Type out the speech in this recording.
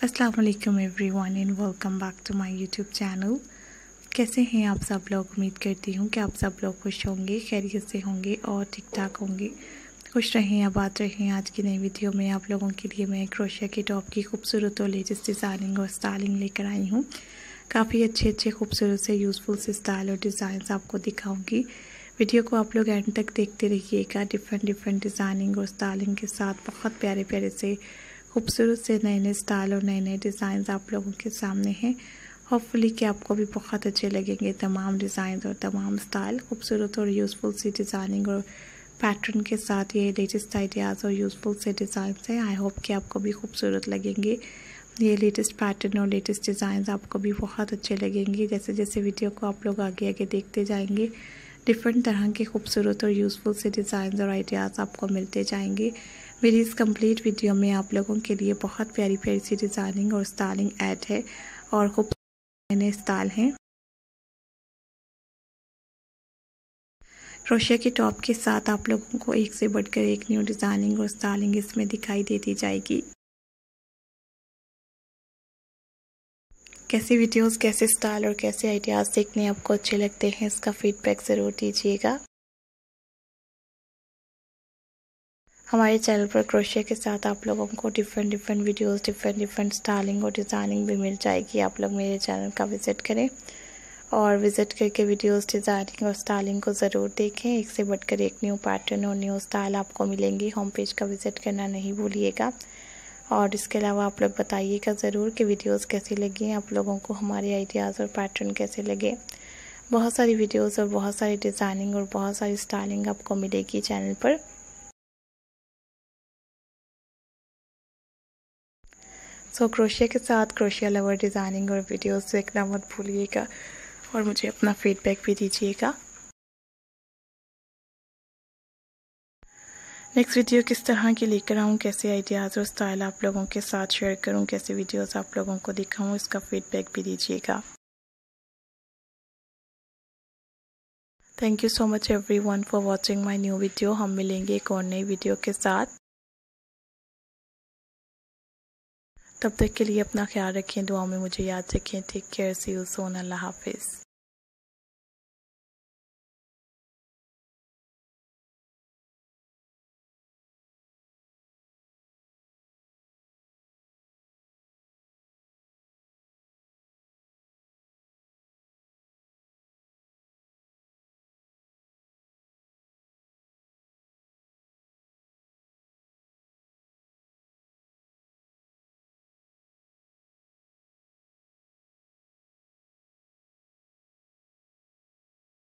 अस्सलाम वालेकुम everyone and welcome back to my YouTube channel. कैसे हैं आप सब लोग? उम्मीद करती हूँ कि आप सब लोग खुश होंगे, खैरियत से होंगे और ठीक ठाक होंगे। खुश रहें, आबाद रहें। आज की नई वीडियो में आप लोगों के लिए मैं क्रोशिया के टॉप की खूबसूरत और लेटेस्ट डिज़ाइनिंग और स्टाइलिंग लेकर आई हूँ। काफ़ी अच्छे खूबसूरत से यूज़फुल से स्टाइल और डिज़ाइन आपको दिखाऊँगी। वीडियो को आप लोग एंड तक देखते रहिएगा। डिफरेंट डिज़ाइनिंग और स्टाइलिंग के साथ बहुत प्यारे से खूबसूरत से नए स्टाइल और नए डिज़ाइन आप लोगों के सामने हैं। होपफुली कि आपको भी बहुत अच्छे लगेंगे तमाम डिज़ाइन और तमाम स्टाइल। खूबसूरत और यूज़फुल सी डिज़ाइनिंग और पैटर्न के साथ ये लेटेस्ट आइडियाज़ और यूज़फुल से डिज़ाइन हैं। आई होप कि आपको भी खूबसूरत लगेंगे। ये लेटेस्ट पैटर्न और लेटेस्ट डिज़ाइन आपको भी बहुत अच्छे लगेंगे। जैसे जैसे वीडियो को आप लोग आगे देखते जाएंगे, डिफरेंट तरह के खूबसूरत और यूज़फुल से डिज़ाइन और आइडियाज़ आपको मिलते जाएंगे। मेरी इस कंप्लीट वीडियो में आप लोगों के लिए बहुत प्यारी सी डिज़ाइनिंग और स्टाइलिंग ऐड है और खूब नए स्टाइल हैं। क्रोशिया के टॉप के साथ आप लोगों को एक से बढ़कर एक न्यू डिज़ाइनिंग और स्टाइलिंग इसमें दिखाई देती जाएगी। कैसे वीडियोस, कैसे स्टाइल और कैसे आइडियाज़ देखने आपको अच्छे लगते हैं, इसका फीडबैक ज़रूर दीजिएगा। हमारे चैनल पर क्रोशिया के साथ आप लोगों को डिफरेंट वीडियोस, डिफरेंट स्टाइलिंग और डिज़ाइनिंग भी मिल जाएगी। आप लोग मेरे चैनल का विज़िट करें और विज़िट करके वीडियोस, डिज़ाइनिंग और स्टाइलिंग को ज़रूर देखें। एक से बढ़कर एक न्यू पैटर्न और न्यू स्टाइल आपको मिलेंगी। होम पेज का विज़िट करना नहीं भूलिएगा। और इसके अलावा आप लोग बताइएगा ज़रूर कि वीडियोस कैसी लगी, आप लोगों को हमारे आइडियाज़ और पैटर्न कैसे लगे। बहुत सारी वीडियोस और बहुत सारी डिज़ाइनिंग और बहुत सारी स्टाइलिंग आपको मिलेगी चैनल पर। सो क्रोशिया के साथ क्रोशिया लवर डिज़ाइनिंग और वीडियोस देखना मत भूलिएगा और मुझे अपना फीडबैक भी दीजिएगा। नेक्स्ट वीडियो किस तरह की लेकर आऊँ, कैसे आइडियाज़ और स्टाइल आप लोगों के साथ शेयर करूँ, कैसे वीडियोस आप लोगों को दिखाऊँ, इसका फीडबैक भी दीजिएगा। Thank you so much everyone for watching my new video. हम मिलेंगे एक और नई वीडियो के साथ। तब तक के लिए अपना ख्याल रखें, दुआओं में मुझे याद रखें। Take care, see you soon. Allah हाफिज़।